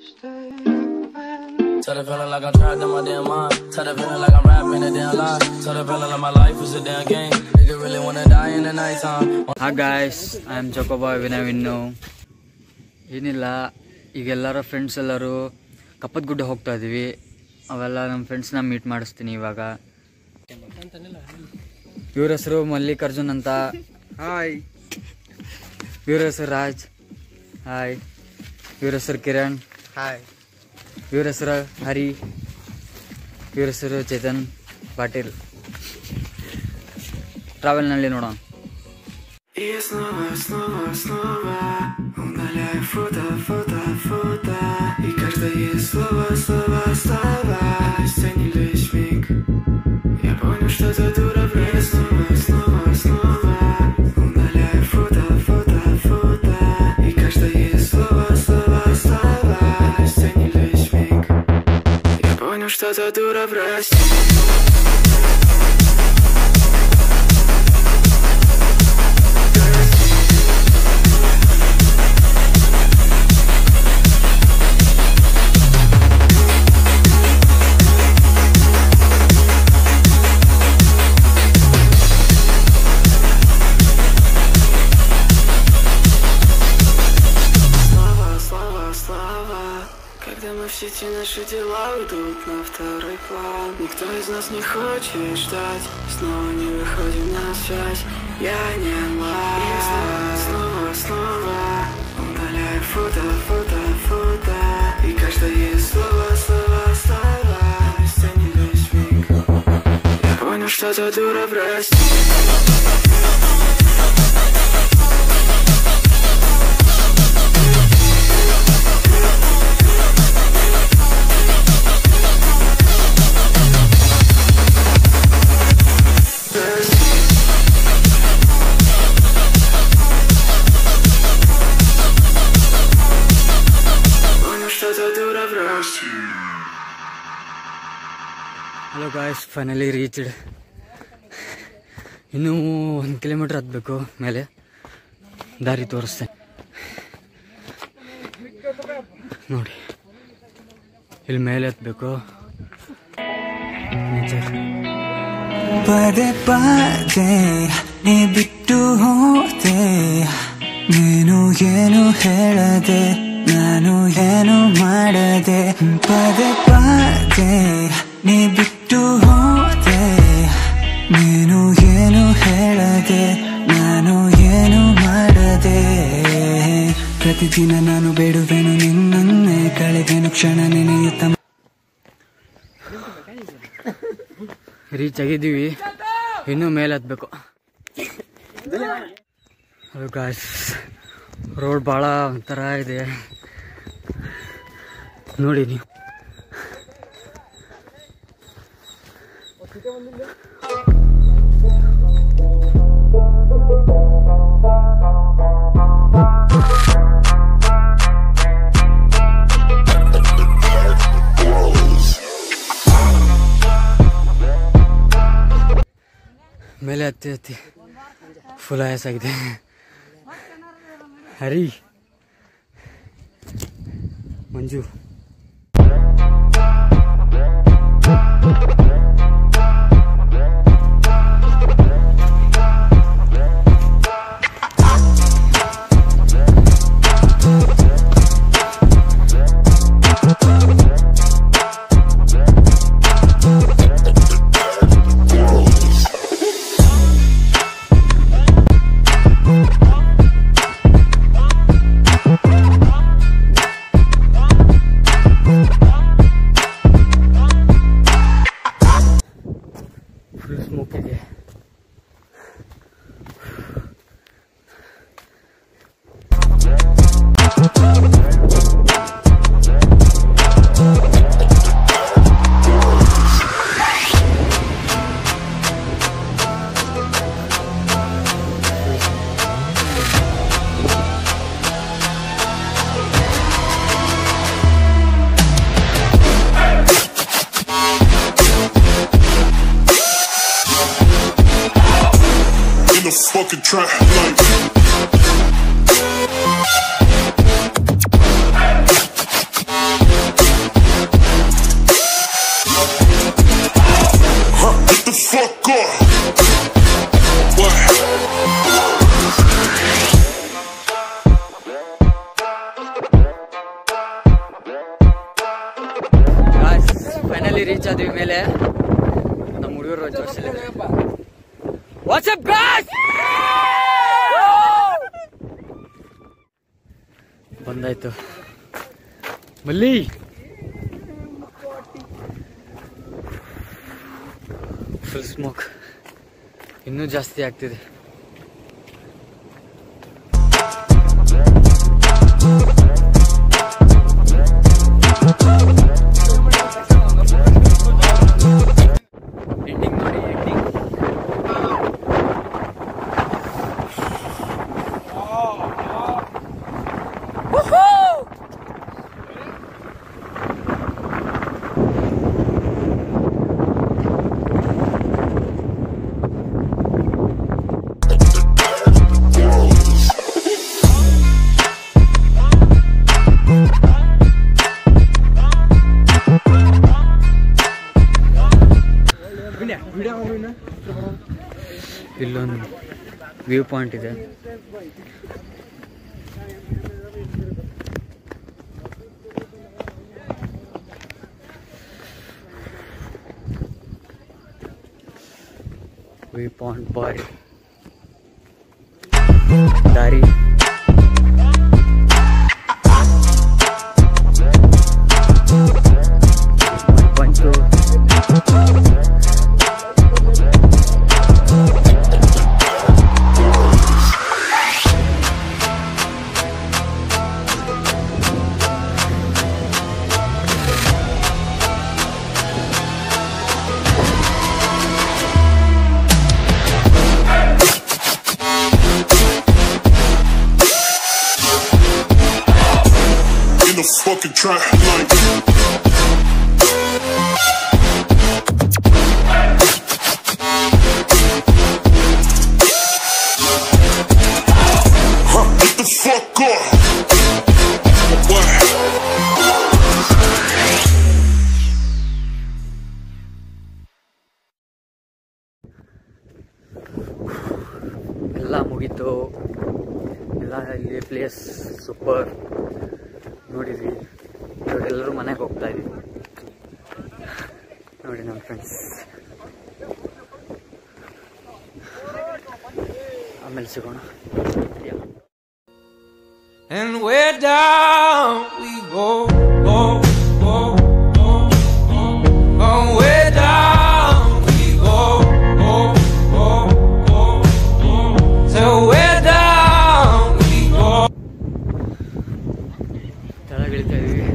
Tell the feeling like I'm trapped in my damn mind. Tell the feeling like I'm rapping a damn lie. Tell the feeling like my life is a damn game. Nigga really wanna die in the night time. Hi guys, I am Chocoboy Vinavinu. ಏನಿಲ್ಲ ಈಗ ಎಲ್ಲರ friends ಎಲ್ಲರೂ ಕಪ್ಪತ್ಗುಡ್ಡ ಹೋಗ್ತಾ ಇದೀವಿ. ಅವೆಲ್ಲ ನಮ್ಮ ಫ್ರೆಂಡ್ಸ್ನ meet ಮಾಡಿಸ್ತೀನಿ ಇವಾಗ. ಇವ್ರ ಹೆಸರು ಮಲ್ಲಿಕಾರ್ಜುನ್ ಅಂತ. ಹಾಯ್. ಇವ್ರ ಹೆಸರು ರಾಜ್. ಹಾಯ್. ಇವ್ರ ಹೆಸರು ಕಿರಣ್. ಹಾಯ್. ಇವ್ರ ಹೆಸರು ಹರಿ. ಇವ್ರ ಹೆಸರು ಚೇತನ್ ಪಾಟೀಲ್. ಟ್ರಾವೆಲ್ನಲ್ಲಿ ನೋಡೋಣ. И снова, снова, снова удаляю фото, фото, фото. И каждое слово, слово, слово стянет весь миг. Я понял, что это дура, блядь. Снова, снова, снова удаляю фото, фото, фото. И каждое слово, слово, слово стянет весь миг. Я понял, что это дура, прости. Все эти наши дела уйдут на второй план. Никто из нас не хочет ждать. Снова не выходим на связь. Я не лаю. И снова, снова удаляю фото, фото, фото. И каждое слово, слово, слово стянет весь миг. Я понял, что это дура, прости. Hello guys, finally reached. ಇನ್ನೂ 1 ಕಿಲೋಮೀಟ್ರ್ ಹತ್ತಬೇಕು ಮೇಲೆ. ದಾರಿ ತೋರಿಸ್ತೆ ನೋಡಿ. ಇಲ್ಲಿ ಮೇಲೆ ಹತ್ತಬೇಕು. ಪದೇ ಪದೇ ನೀ ಬಿಟ್ಟು ಹೋದೆ. ನೀನು ಏನು ಹೇಳದೆ, ನಾನು ಏನು ಮಾಡದೆ. ಪದೇ ಪದೇ ನೀ ಬಿಟ್ಟು ಹೋದೆ. ನೀನು ಏನು ಹೇಳದೆ, ನಾನು ಏನು ಮಾಡದೆ. ಪ್ರತಿದಿನ ನಾನು ಬೇಡುವೆನು ನಿನ್ನನ್ನೇ, ಕಳೆದೆನು ಕ್ಷಣ ನೆನೆಯುತ್ತ. ರೀಚ್ ಆಗಿದ್ದೀವಿ, ಇನ್ನೂ ಮೇಲೆ ಹತ್ಬೇಕು. ಅದು ಗಾಯ್ಸ್, ರೋಡ್ ಭಾಳ ಒಂಥರ ಇದೆ ನೋಡಿ ನೀವು. ಮೇಲೆ ಹತ್ತಿ ಹತ್ತಿ ಫುಲ್ ಆಯಾಸಾಗಿದೆ. ಹರಿ, ಮಂಜು, ಸ್ಮೋಕ್ ಇದೆ. Fucking trap like ಬಂದಾಯ್ತು ಮಲ್ಲಿ. ಫುಲ್ ಸ್ಮೋಕ್ ಇನ್ನೂ ಜಾಸ್ತಿ ಆಗ್ತಿದೆ. ಎಂಡಿಂಗ್ ನೋಡಿ, ಎಂಡಿಂಗ್. ಇಲ್ಲೊಂದು ವ್ಯೂ ಪಾಯಿಂಟ್ ಇದೆ. ವ್ಯೂ ಪಾಯಿಂಟ್ ಬಾಯ್ ದಾರಿ. Fucking trap like get the fuck up. What? ಎಲ್ಲ ಮುಗೀತು. ಎಲ್ಲ ಇಲ್ಲಿ ಪ್ಲೇಸ್ ಸೂಪರ್ ನೋಡಿದ್ವಿ. ಇವಾಗ ಎಲ್ಲರೂ ಮನೆಗೆ ಹೋಗ್ತಾ ಇದ್ವಿ ನೋಡಿ ನಮ್ಮ ಫ್ರೆಂಡ್ಸ್. ಆಮೇಲೆ ಸಿಗೋಣ. And where down we go, go, go, go, go. And where down we go, go, go, go, go. So where down we go. ಕೆಳಗಿಳಿತಾ ಇದೀವಿ.